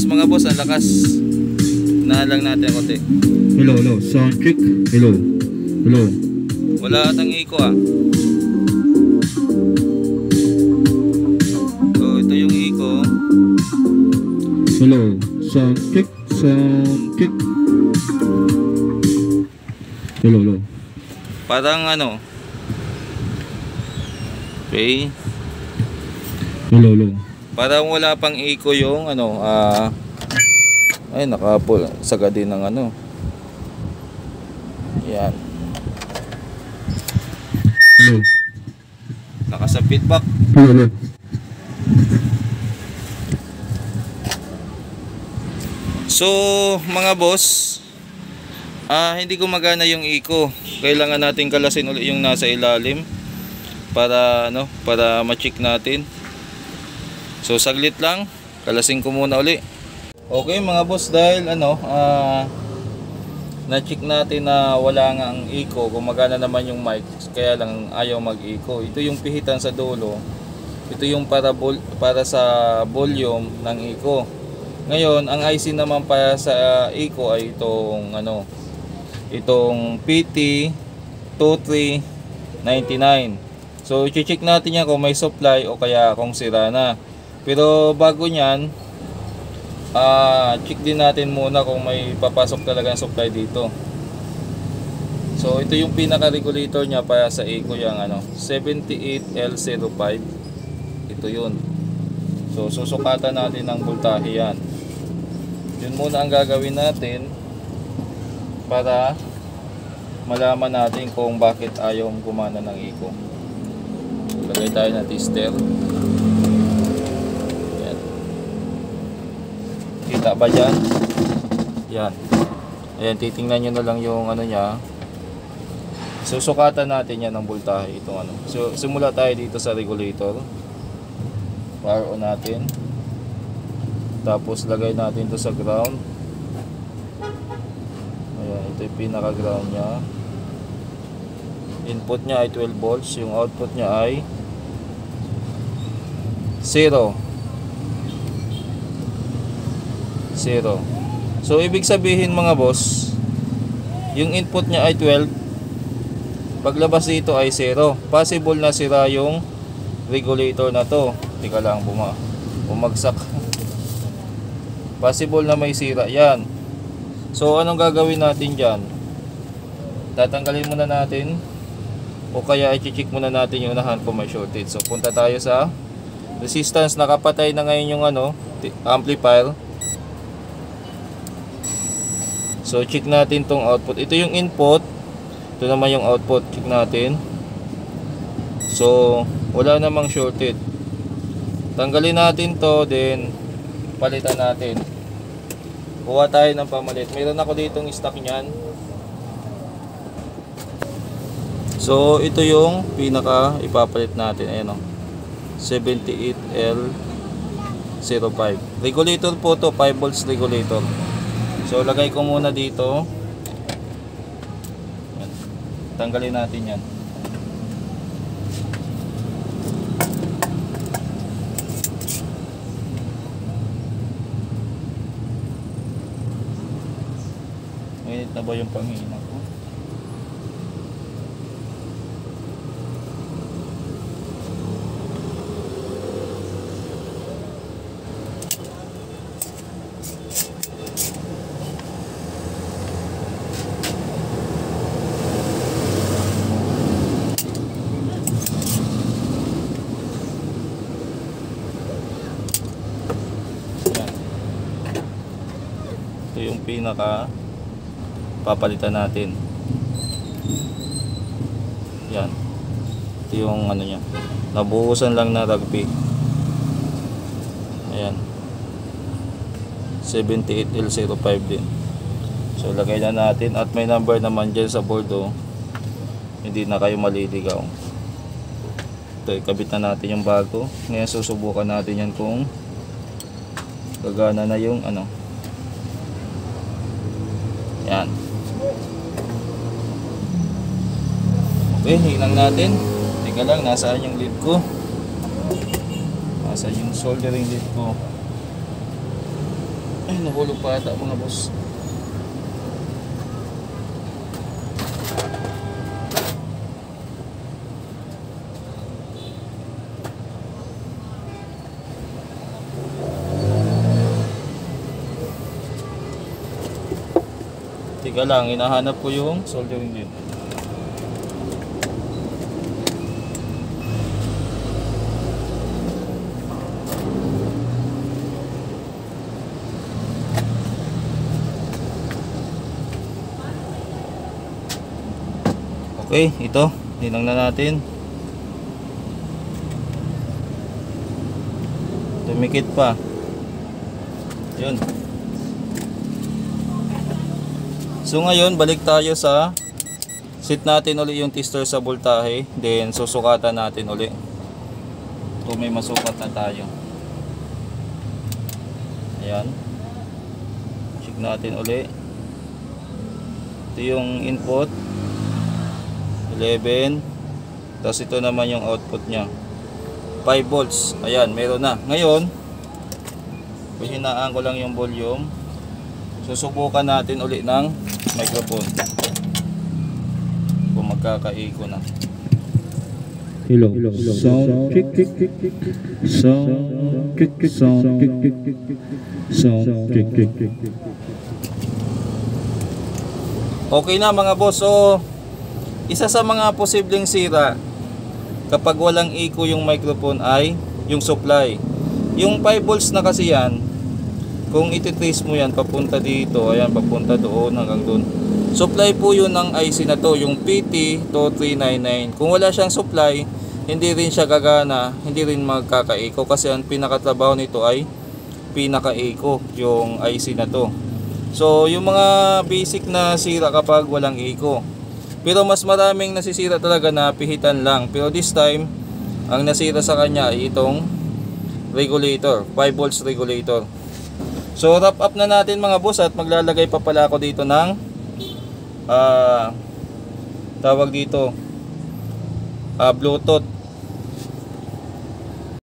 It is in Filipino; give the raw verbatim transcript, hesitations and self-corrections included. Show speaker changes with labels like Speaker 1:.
Speaker 1: lakas mga boss, ang lakas. Na lang natin konti.
Speaker 2: Hello, hello. Sound check. Hello. Hello.
Speaker 1: Wala atang echo ah. So ito yung echo.
Speaker 2: Hello. Sound check. Sound check. Hello, hello.
Speaker 1: Parang ano. Okay.
Speaker 2: Hello, hello.
Speaker 1: Parang wala pang echo yung ano, ah uh, ay nakapul sagad din ng ano. Yan.
Speaker 2: Hello.
Speaker 1: Lakas ang feedback.
Speaker 2: Hello, hello.
Speaker 1: So, mga boss, ah hindi gumagana yung echo. Kailangan natin kalasin ulit yung nasa ilalim para ano, para ma-check natin. So saglit lang, kalasin ko muna uli. Okay mga boss, dahil ano, uh, na-check natin na wala nga ang echo, gumagana naman yung mic, kaya lang ayaw mag-echo. Ito yung pihitan sa dulo. Ito yung para vol para sa volume ng echo. Ngayon, ang I C naman para sa echo ay itong ano, itong P T two three nine nine. So i-check natin yan kung may supply o kaya kung sira na. Pero bago nyan, uh, check din natin muna kung may papasok talaga ng supply dito. So ito yung pinaka-regulator nya para sa echo, yung ano, seventy-eight L zero five. Ito yun. So susukatan natin ng voltahe yan. Yun muna ang gagawin natin para malaman natin kung bakit ayaw gumana ng echo. Lagay tayo ng tester. Kita ba dyan? Yan. Ayan, titingnan nyo na lang yung ano nya. Susukatan natin yan ng voltahe. Itong ano. So, simula tayo dito sa regulator. Power on natin. Tapos, lagay natin ito sa ground. Ayan, ito yung pinaka-ground nya. Input nya ay twelve volts. Yung output nya ay zero. Zero. So ibig sabihin mga boss, yung input nya ay twelve, paglabas dito ay zero. Possible na sira yung regulator na to. Tika lang, buma bumagsak. Possible na may sira yan. So anong gagawin natin dyan? Tatanggalin muna natin, o kaya i-check muna natin yung unahan kung may shortage. So punta tayo sa resistance. Nakapatay na ngayon yung ano, amplifier. So check natin tong output. Ito yung input, ito naman yung output. Check natin. So wala namang shorted. Tanggalin natin to, then palitan natin. Kuha tayo ng pamalit. Meron ako ditong stock niyan. So ito yung pinaka ipapalit natin. Ayan o, seventy-eight L zero five. Regulator po to, five volts regulator. So lagay ko muna dito. Yan. Tanggalin natin yan. Mainit na ba yung panghina ko? Yung pinaka papalitan natin. Yan. Ito yung ano nya. Nabuhusan lang na rugby. Ayan. seventy-eight L zero five din. So lagay na natin, at may number naman dyan sa board, oh. Hindi na kayo maliligaw. Ito, ikabit na natin yung bago. Ngayon susubukan natin yan kung gagana na yung ano. Yan. Okay, hilang natin. Teka lang, nasaan yung lead ko? Nasaan yung soldering lead ko? Ay, nahulog pa ata mga boss. Tiga lang, hinahanap ko yung soldering lead. Okay, ito, hinang na natin. Tumikit pa. Yun. So ngayon, balik tayo sa set natin uli yung tester sa voltahe. Then susukatan natin uli. Ito, may masukat na tayo. Ayan. Check natin uli. Ito yung input eleven. Tapos ito naman yung output nya five volts. Ayan, meron na. Ngayon, hinaan ko lang yung volume. Susubukan natin uli ng microphone kung magkakaiko na.
Speaker 2: Hello, sound check, sound check, sound check, sound check.
Speaker 1: Okay na mga boss. So isa sa mga posibleng sira kapag walang echo yung microphone ay yung supply. Yung five volts na kasi yan, kung ititrace mo yan papunta dito, ayan, papunta doon hanggang doon, supply po yun ng I C na to, yung P T two three nine nine. Kung wala siyang supply, hindi rin siya gagana, hindi rin magkaka-echo kasi ang pinakatrabaho nito ay pinaka-echo, yung I C na to. So yung mga basic na sira kapag walang echo. Pero mas maraming nasisira talaga na pihitan lang. Pero this time, ang nasira sa kanya ay itong regulator, five volts regulator. So wrap up na natin mga boss, at maglalagay pa pala ako dito ng uh, tawag dito uh, Bluetooth